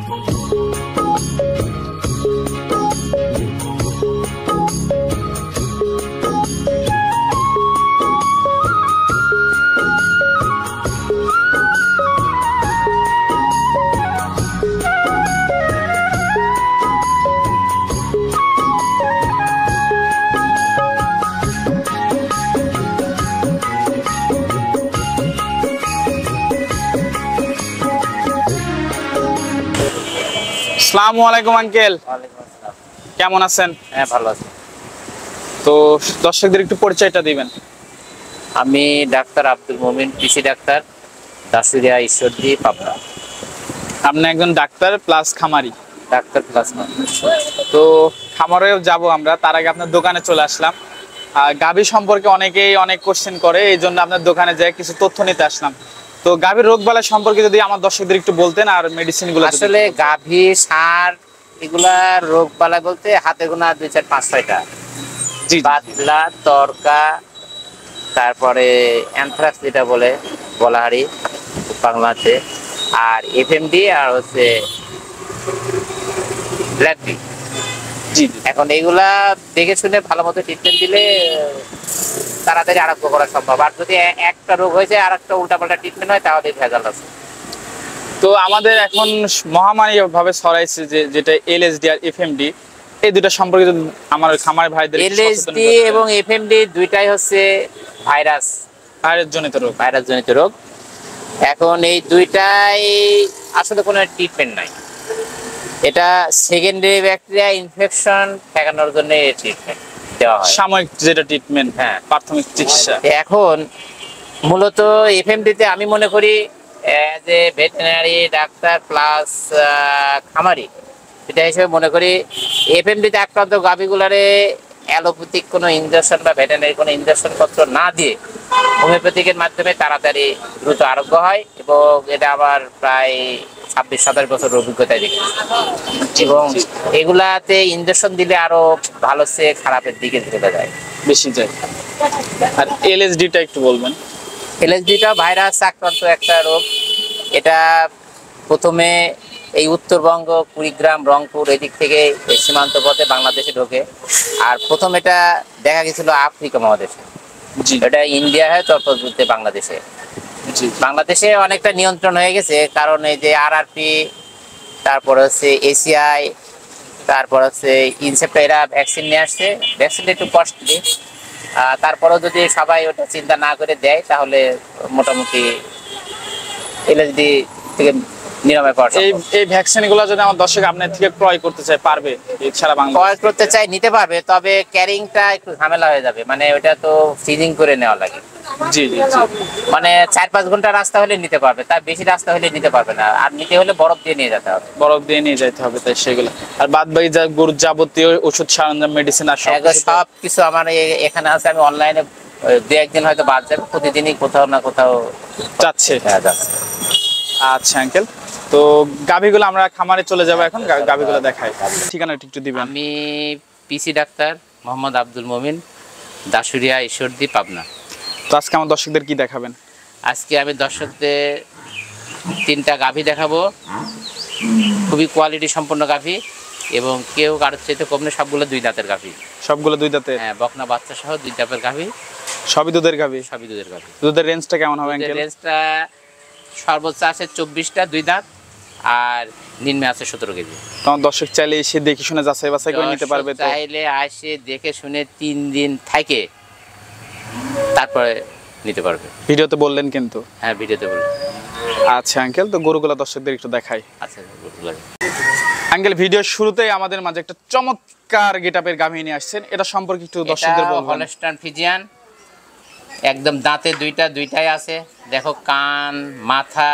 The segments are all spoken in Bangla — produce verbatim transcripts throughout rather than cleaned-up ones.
আসসালামু আলাইকুম আঙ্কেল। ওয়ালাইকুম আসসালাম। কেমন আছেন? হ্যাঁ ভালো আছি। তো দর্শকদের একটু পরিচয়টা দিবেন। আমি ডাক্তার আব্দুল মুমিন, পিসি ডাক্তার, দাসুরিয়া ঈশ্বরদী, পাবনা। আপনি একজন ডাক্তার প্লাস খামারি। ডাক্তার প্লাস তো খামারেও যাব আমরা, তার আগে আপনার দোকানে চলে আসলাম। গাভী সম্পর্কে অনেকেই অনেক কোশ্চেন করে, এই জন্য আপনার দোকানে যাই কিছু তথ্য নিতে আসলাম। তো গাভীর রোগ বালাই সম্পর্কে যদি আমার দর্শকদের একটু বলতেন, আর মেডিসিন গুলো। আসলে গাভী ষাঁড় এগুলা রোগ বালাই বলতে হাতে গোনা দুই চার পাঁচ ছয়টা। বাদলা, তরকা, তারপরে অ্যানথ্রাক্স যেটা বলে বলাহারি বাংলাতে, আর এফএমডি, আর হচ্ছে ব্ল্যাক বি। জি, এখন এইগুলা দেখে শুনে ভালো মতো ট্রিটমেন্ট দিলে তাড়াতাড়ি আরোগ্য করা সম্ভব। আর যদি একটা রোগ হয়েছে আর একটা উল্টাপাল্টা ট্রিটমেন্ট হয় তাহলে ভেজাল আছে। তো আমাদের এখন মহামারী ভাবে ছড়াইছে যে যেটা এলএসডি আর এফএমডি, এই দুটো সম্পর্কে আমার খামারি ভাইদের এলএসডি এবং এফএমডি দুইটাই হচ্ছে ভাইরাস ভাইরাস জনিত রোগ ভাইরাস জনিত রোগ। এখন এই দুইটাই আসলে কোনো ট্রিটমেন্ট নাই। এটা সেকেন্ডারি ব্যাকটেরিয়া ইনফেকশন ঠেকানোর জন্য এই ট্রিটমেন্ট দেওয়া হয়, সাময়িক যেটা ট্রিটমেন্ট। হ্যাঁ, প্রাথমিক চিকিৎসা। এখন মূলত এফএমডিতে আমি মনে করি অ্যাজ এ ভেটেরিনারি ডাক্তার প্লাস খামারি, এটা হিসেবে মনে করি এফএমডিতে আক্রান্ত গাভীগুলারে অ্যালোপ্যাথিক কোনো ইনজেকশন বা ভেটেরিনারি কোনো ইনজেকশন পত্র না দিয়ে হোমিওপ্যাথিকের মাধ্যমে তাড়াতাড়ি দ্রুত আরোগ্য হয়, এবং এটা আবার প্রায় ছাব্বিশ সাতাশ বছর অভিজ্ঞতায় দেখেছি। এবং এগুলাতে ইনজেকশন দিলে আরো ভালো সে খারাপের দিকে চলে যায়, বেশি যায়। আর এলএসডিটা একটু বলবেন। এলএসডিটা ভাইরাস আক্রান্ত একটা রোগ। এটা প্রথমে এই উত্তরবঙ্গ, কুড়িগ্রাম, রংপুর এদিক থেকে সীমান্ত পথে বাংলাদেশে ঢোকে। আর প্রথম এটা দেখা গেছিল আফ্রিকা মহাদেশে। এটা ইন্ডিয়া হয় তারপর বাংলাদেশে। বাংলাদেশে অনেকটা নিয়ন্ত্রণ হয়ে গেছে, কারণ এই যে আরআরপি, তারপর হচ্ছে এসিআই, তারপর হচ্ছে ইনসেপ্টা, এরা ভ্যাকসিন নিয়ে আসছে। ভ্যাকসিনটা একটু কস্টলি, তারপরেও যদি সবাই ওটা চিন্তা না করে দেয় তাহলে মোটামুটি এলএসডি থেকে নিরাময় পাওয়া সম্ভব। এই এই ভ্যাকসিনগুলো যদি আমার দর্শক আপনার থেকে ক্রয় করতে চায় পারবে? সারা বাংলা ক্রয় করতে চাই নিতে পারবে, তবে ক্যারিংটা একটু ঝামেলা হয়ে যাবে। মানে ওটা তো ফ্রিজিং করে নেওয়া লাগে। জি জি, মানে চার পাঁচ ঘন্টা রাস্তা হলে নিতে পারবে, তার বেশি রাস্তা হলে নিতে পারবে না। আর নিতে হলে বরফ দিয়ে নিয়ে যেতে হবে। বরফ দিয়ে নিয়ে যেতে হবে, তাই সেগুলো। আর বাদ বাকি যা গরুর যাবতীয় ওষুধ সরঞ্জাম, মেডিসিন আর সব কিছু আমার এখানে আছে। আমি অনলাইনে দু একদিন হয়তো বাদ যাবে, প্রতিদিনই কোথাও না কোথাও যাচ্ছে। আচ্ছা আঙ্কেল, তো গাভীগুলো আমরা খামারে চলে যাবো এখন, গাভীগুলো দেখাই। ঠিকানাটা একটু দিবেন। আমি পিসি ডাক্তার মোহাম্মদ আব্দুল মুমিন, দাসুরিয়া ঈশ্বরদী, পাবনা। তো আজকে আমার দর্শকদের কি দেখাবেন? আজকে আমি দর্শকদের তিনটা গাভী দেখাবো, খুবই কোয়ালিটি সম্পন্ন গাভী, এবং কেউ কারোর চাইতে কম নেই। সবগুলো দুই দাঁতের গাভী। সবগুলো দুই দাঁতের? হ্যাঁ, বকনা বাচ্চা সহ দুই দাঁতের গাভী। সবই দুধের গাভী? সবই দুধের গাভী। দুধের রেঞ্জটা কেমন হবে আঙ্কেল? রেঞ্জটা সর্বোচ্চ আছে চব্বিশটা দুই দাঁত, আর নিম্নে আছে সতেরো কেজি। তোমার দর্শক চাইলে এসে দেখে শুনে যাচাই বাছাই করে নিতে পারবে? তো চাইলে আসে দেখে শুনে তিন দিন থাকে তারপরে নিতে পারবে। ভিডিওতে বললেন কিন্তু? হ্যাঁ, ভিডিওতে বললেন। আচ্ছা আঙ্কেল, তো গরুগুলো দর্শকদের একটু দেখাই। আচ্ছা আঙ্কেল, ভিডিওর শুরুতেই আমাদের মাঝে একটা চমৎকার গেটআপের গাভী নিয়ে আসছেন, এটা সম্পর্কে একটু দর্শকদের বলবেন। হলস্টাইন ফ্রিজিয়ান, একদম দাঁতে দুইটা দুইটাই আছে। দেখো কান, মাথা,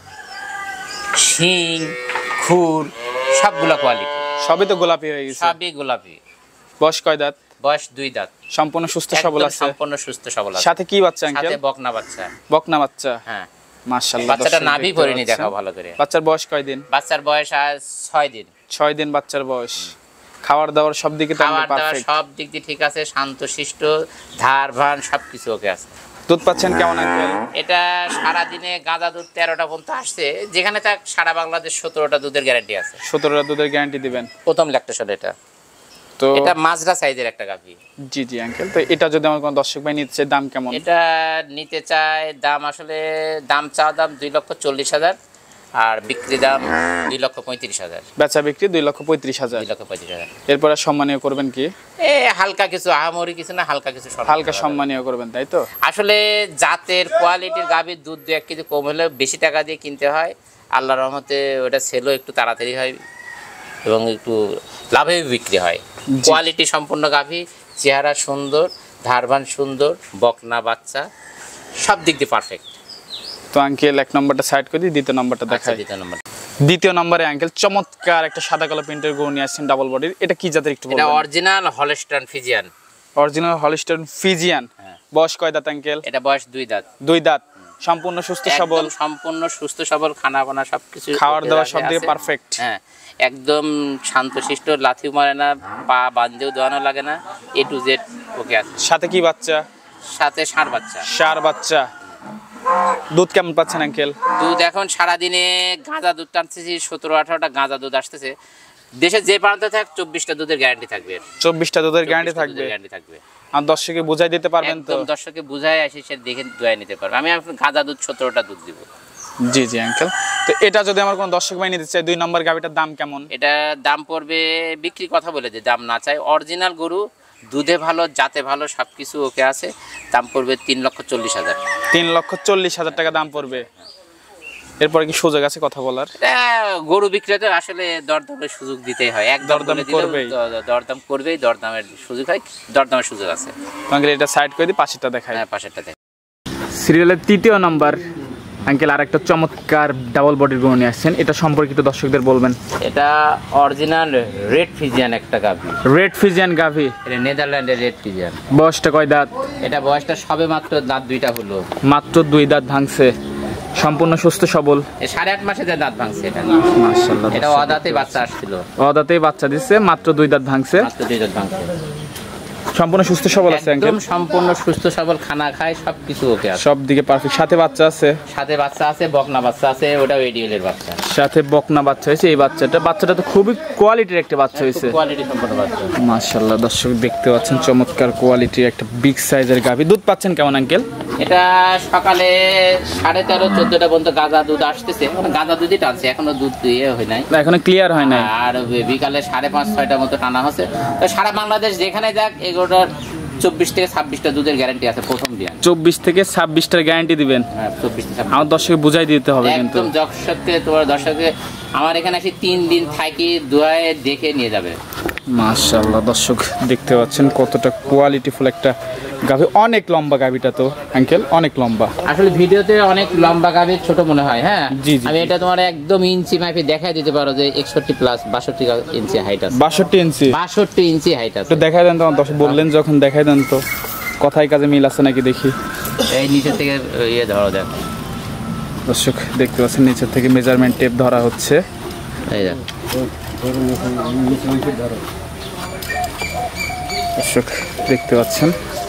শিং, খুর সবগুলা কোয়ালিটি। সবই তো গোলাপি হয়ে গেছে? সবই গোলাপি। বয়স কয় দাঁত? বয়স দুই দাঁত। সম্পূর্ণ সুস্থ সবল আছে? সম্পূর্ণ সুস্থ সবল আছে। সাথে কি বাচ্চা আঙ্কেল? সাথে বকনা বাচ্চা। বকনা বাচ্চা? হ্যাঁ, মাশাআল্লাহ। বাচ্চাটা নাভি ভরিনি, দেখাও ভালো করে। বাচ্চার বয়স কয় দিন? বাচ্চার বয়স আজ ছয় দিন। ছয় দিন বাচ্চার বয়স। খাবার দাবার সব দিকে তো খাবার দাবার পারফেক্ট? সব দিক দিয়ে ঠিক আছে, শান্তশিষ্ট, ধার ভান সবকিছু ওকে আছে। দুধ পাচ্ছেন কেমন আঙ্কেল? এটা সারাদিনে গাঁজা দুধ তেরোটা পর্যন্ত আসছে, যেখানে তাক সারা বাংলাদেশ সতেরোটা দুধের গ্যারান্টি আছে। সতেরোটা দুধের গ্যারান্টি দিবেন প্রথম ল্যাকটেশন এটা। তো এটা মাজরা সাইজের একটা গাভী। জি জি আঙ্কেল, তো এটা যদি আমার কোনো দর্শক ভাই নিতে চায় দাম কেমন? এটা নিতে চায় দাম আসলে দাম চা দাম দুই লক্ষ চল্লিশ হাজার আর বিক্রি দাম দুই লক্ষ পঁয়ত্রিশ হাজার। বেচা বিক্রি দুই লক্ষ পঁয়ত্রিশ হাজার। দুই লক্ষ পঁয়ত্রিশ হাজার। এরপরে সম্মানীয় করবেন কি? এ হালকা কিছু, আহামরি কিছু না, হালকা কিছু সম্মান হালকা করা যাবে। সম্মানীয় করবেন তাই তো? আসলে জাতের কোয়ালিটির গাভীর দুধ দু এক কেজি কম হলে বেশি টাকা দিয়ে কিনতে হয়, আল্লাহর রহমতে ওটা সেলও একটু তাড়াতাড়ি হয় এবং একটু লাভে বিক্রি হয়। কোয়ালিটি সম্পন্ন গাভী, চেহারা সুন্দর, ধারবান সুন্দর, বকনা বাচ্চা, সব দিক দিয়ে পারফেক্ট। তো আঙ্কেল এক নম্বরটা সাইড করে দিই, দ্বিতীয় নম্বরটা দেখাই। দ্বিতীয় নম্বর, দ্বিতীয় নম্বরে আঙ্কেল চমৎকার একটা সাদা কালো প্রিন্টের গরু নিয়ে আসছেন ডাবল বডির, এটা কি জাতের একটু এটা বলবেন? Original Holstein Friesian. Original Holstein Friesian. হ্যাঁ। বয়স কয় দাঁত আঙ্কেল? এটা বয়স দুই দাঁত। দুই দাঁত। সম্পূর্ণ সুস্থ সবল? একদম সম্পূর্ণ সুস্থ সবল, খানা বানা সবকিছু, খাওয়ার দাওয়া সব দিকে পারফেক্ট। হ্যাঁ, একদম শান্তশিষ্ট, লাথিও মারে না, পা বান্ধেও দোয়ানো লাগে না, এ টু জেড ওকে আছে। সাথে কি বাচ্চা? সাথে ষাঁড় বাচ্চা। ষাঁড় বাচ্চা। দুধ কেমন পাচ্ছেন আঙ্কেল? দুধ এখন সারাদিনে গাঁজা দুধ টানতেছি, সতেরো আঠারোটা গাঁজা দুধ আসতেছে। দেশে যে প্রান্তে থাক চব্বিশটা দুধের গ্যারান্টি থাকবে। চব্বিশটা দুধের গ্যারান্টি থাকবে? গ্যারান্টি থাকবে। আর দর্শককে বুঝাই দিতে পারবেন তো? একদম দর্শককে বুঝাই আসি, সে দেখে দোয়াই নিতে পারবে। আমি আপনার গাঁজা দুধ সতেরোটা দুধ দিব। জি জি আঙ্কেল, তো এটা যদি আমার কোনো দর্শক ভাই নিতে চায়, দুই নম্বর গাভিটার দাম কেমন? এটা দাম পড়বে, বিক্রি কথা বলে যে দাম না চাই, অরিজিনাল গরু, দুধে ভালো, জাতে ভালো, সব কিছু ওকে আছে, দাম পড়বে তিন লক্ষ চল্লিশ হাজার। তিন লক্ষ চল্লিশ হাজার টাকা দাম পড়বে। এরপরে কি সুযোগ আছে কথা বলার? এটা গরু বিক্রেতা আসলে দরদামের সুযোগ দিতেই হয়, এক দরদাম করবেই, দরদাম করবেই, দরদামের সুযোগ হয়, দরদামের সুযোগ আছে। আঙ্কেল এটা সাইড করে দিই, পাশেরটা দেখাই। হ্যাঁ, পাশেরটা দেখ। সিরিয়ালের তৃতীয় নাম্বার আঙ্কেল আর একটা চমৎকার ডাবল বডির গরু নিয়ে আসছেন, এটা সম্পর্কিত দর্শকদের বলবেন। এটা অরিজিনাল রেড ফিজিয়ান একটা গাভী। রেড ফিজিয়ান গাভী? এটা নেদারল্যান্ডের রেড ফিজিয়ান। বয়সটা কয় দাঁত? এটা বয়সটা সবে মাত্র দাঁত দুইটা হলো। মাত্র দুই দাঁত ভাঙছে, সম্পূর্ণ সুস্থ সবল। এই সাড়ে আট মাসে যে দাঁত ভাঙছে এটা। মাশাআল্লাহ, এটা অদাঁতে বাচ্চা আসছিল। অদাঁতেই বাচ্চা দিচ্ছে, মাত্র দুই দাঁত ভাঙছে, মাত্র দুই দাঁত ভাঙছে। সম্পূর্ণ সুস্থ সবল আছে আঙ্কেল? একদম সম্পূর্ণ সুস্থ সবল, খানা খায়, সবকিছু ওকে আছে, সব দিকে পারফেক্ট। সাথে বাচ্চা আছে? সাথে বাচ্চা আছে, বকনা বাচ্চা আছে, ওটাও এডিএল এর বাচ্চা। সাথে বকনা বাচ্চা হয়েছে। এই বাচ্চাটা বাচ্চাটা তো খুবই কোয়ালিটির একটা বাচ্চা হয়েছে। কোয়ালিটি সম্পন্ন বাচ্চা। মাশাআল্লাহ, দর্শক দেখতে পাচ্ছেন চমৎকার কোয়ালিটির একটা বিগ সাইজের গাভী। দুধ পাচ্ছেন কেমন আঙ্কেল? এটা সকালে সাড়ে তেরো চোদ্দটা পর্যন্ত গাঁজা দুধ আসতেছে, মানে গাঁজা দুধই টানছে, এখনো দুধ ইয়ে হয় নাই, এখনো ক্লিয়ার হয় নাই। আর বিকালে সাড়ে পাঁচ ছয়টার মতো টানা হচ্ছে। তো সারা বাংলাদেশ যেখানে যাক এগুলোটার চব্বিশ থেকে ছাব্বিশটা দুধের গ্যারান্টি আছে প্রথম দিয়ে। চব্বিশ থেকে ছাব্বিশটার গ্যারান্টি দিবেন? হ্যাঁ, চব্বিশ থেকে আমার দর্শককে বুঝাই দিতে হবে কিন্তু। একদম দর্শককে, তোমার দর্শককে আমার এখানে এসে তিন দিন থাকি, দুয়ায় দেখে নিয়ে যাবে। মাশাআল্লাহ, দর্শক দেখতে পাচ্ছেন কতটা কোয়ালিটিফুল একটা গাভী। অনেক লম্বা গাভীটা তো আঙ্কেল, অনেক লম্বা। আসলে ভিডিওতে অনেক লম্বা গাভীর ছোট মনে হয়। হ্যাঁ, জি জি, আমি এটা তোমার একদম ইঞ্চি মাপে দেখাই দিতে পারো যে একষট্টি প্লাস বাষট্টি ইঞ্চি হাইট আছে। বাষট্টি ইঞ্চি? বাষট্টি ইঞ্চি হাইট আছে। একটু দেখাই দেন তো আমার দর্শক, বললেন যখন দেখাই দেন তো, কথায় কাজে মিল আছে নাকি দেখি। এই নিচে থেকে ইয়ে ধরো, দেখ দর্শক দেখতে পাচ্ছেন নিচের থেকে মেজারমেন্ট টেপ ধরা হচ্ছে। এই দেখ দর্শক দেখতে পাচ্ছেন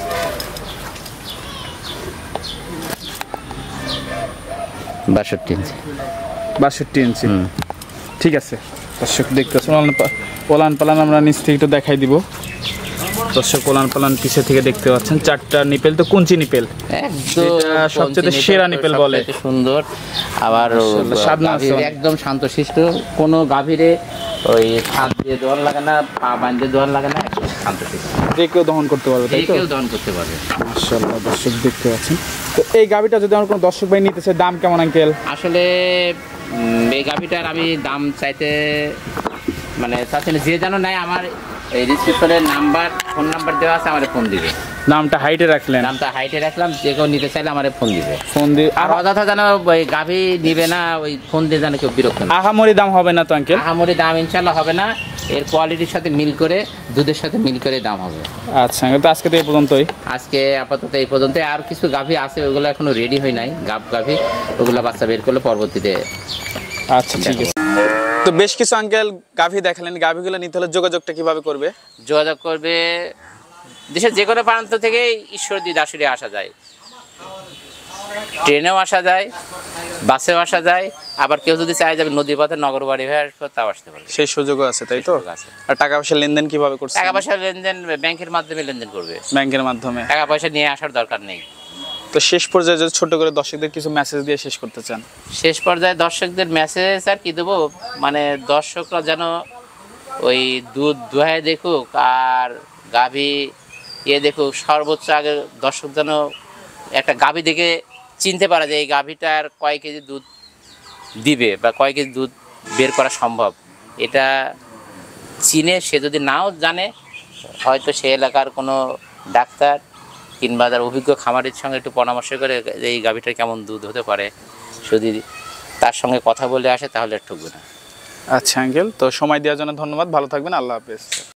বাষট্টি ইঞ্চি। বাষট্টি ইঞ্চি, ঠিক আছে। দর্শক দেখতে পাচ্ছেন ওলান পালান আমরা নিচ থেকে একটু দেখাই দিব। দর্শক ওলান পালান পিছে থেকে দেখতে পাচ্ছেন, চারটা নিপেল তো কুঞ্চি নিপেল, সবচেয়ে সেরা নিপেল বলে, সুন্দর। আবার একদম শান্তশিষ্ট, কোনো গাভীরে ওই হাত দিয়ে দোয়ার লাগে না, পা বাঁধে দোয়ার লাগে না, একদম শান্তশিষ্ট, যে কেউ দহন করতে পারবে, যে কেউ দহন করতে পারবে। মাশাআল্লাহ, দর্শক দেখতে পাচ্ছেন। তো এই গাভীটা যদি আমার কোনো দর্শক ভাই নিতে চায়, দাম কেমন আঙ্কেল? আসলে এই গাভীটার আমি দাম চাইতে মানে চাচ্ছি না, যে জানো নাই, আমার এই রিসিপ্টরের নাম্বার, ফোন নাম্বার দেওয়া আছে, আমার ফোন দিবে। নামটা হাইটে রাখলেন? নামটা হাইটে রাখলাম, যে কেউ নিতে চাইলে আমার ফোন দিবে। ফোন দিয়ে আর অযথা যেন ওই গাভী নিবে না, ওই ফোন দিয়ে যেন কেউ বিরক্ত না। আহামরি দাম হবে না তো আঙ্কেল? আহামরি দাম ইনশাল্লাহ হবে না, এর কোয়ালিটির সাথে মিল করে, দুধের সাথে মিল করে দাম হবে। আচ্ছা, তো আজকে তো এই পর্যন্তই। আজকে আপাতত এই পর্যন্ত। আর কিছু গাভী আছে, ওগুলো এখনো রেডি হয় নাই, গাভ গাভী, ওগুলো বাচ্চা বের করলে পরবর্তীতে। আচ্ছা, ঠিক আছে। তো বেশ কিছু আঙ্কেল গাভী দেখালেন, গাভীগুলো নিতে হলে যোগাযোগটা কিভাবে করবে? যোগাযোগ করবে দেশের যে কোনো প্রান্ত থেকে ঈশ্বরদী দাসুরে আসা যায়। ট্রেনেও আসা যায়, বাসেও আসা যায়, আবার কেউ যদি চায় যাবে নদী পথে নগর বাড়ি হয়ে আসবে তাও আসতে পারবে। সেই সুযোগও আছে, তাই তো? সুযোগ আছে। আর টাকা পয়সা লেনদেন কিভাবে করছেন? টাকা পয়সা লেনদেন ব্যাংকের মাধ্যমে লেনদেন করবে, ব্যাংকের মাধ্যমে। টাকা পয়সা নিয়ে আসার দরকার নেই। তো শেষ পর্যায়ে যদি ছোট করে দর্শকদের কিছু মেসেজ দিয়ে শেষ করতে চান? শেষ পর্যায়ে দর্শকদের মেসেজ আর কি দেবো, মানে দর্শকরা যেন ওই দুধ দোহায় দেখুক আর গাভী ইয়ে দেখুক, সর্বোচ্চ আগে দর্শক যেন একটা গাভী দেখে চিনতে পারে যে এই গাভীটার কয় কেজি দুধ দিবে বা কয় কেজি দুধ বের করা সম্ভব, এটা চিনে সে যদি নাও জানে হয়তো সে এলাকার কোনো ডাক্তার কিংবা তার অভিজ্ঞ খামারির সঙ্গে একটু পরামর্শ করে যে এই গাভীটার কেমন দুধ হতে পারে, যদি তার সঙ্গে কথা বলে আসে তাহলে আর ঠকবে না। আচ্ছা আঙ্কেল, তো সময় দেওয়ার জন্য ধন্যবাদ, ভালো থাকবেন, আল্লাহ হাফেজ।